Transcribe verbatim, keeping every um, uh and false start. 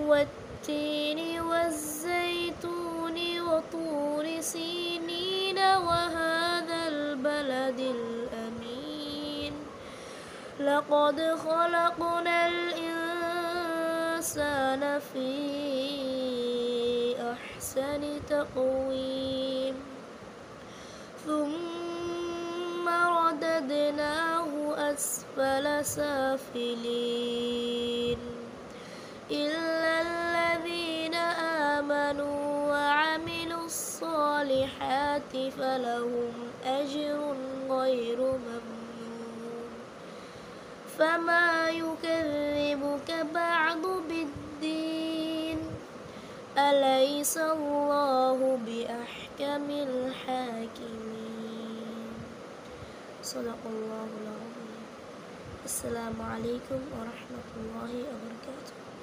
والتين والزيتون وطور سينين وهذا البلد الأمين لقد خلقنا الإنسان في أحسن تقويم ثم رددناه أسفل سافلين إلا الذين آمنوا وعملوا الصالحات فلهم أجر غير ممنون فما يكذبك بعد بالدين أليس الله بأحكم الحاكمين صدق الله العظيم. السلام عليكم ورحمة الله وبركاته.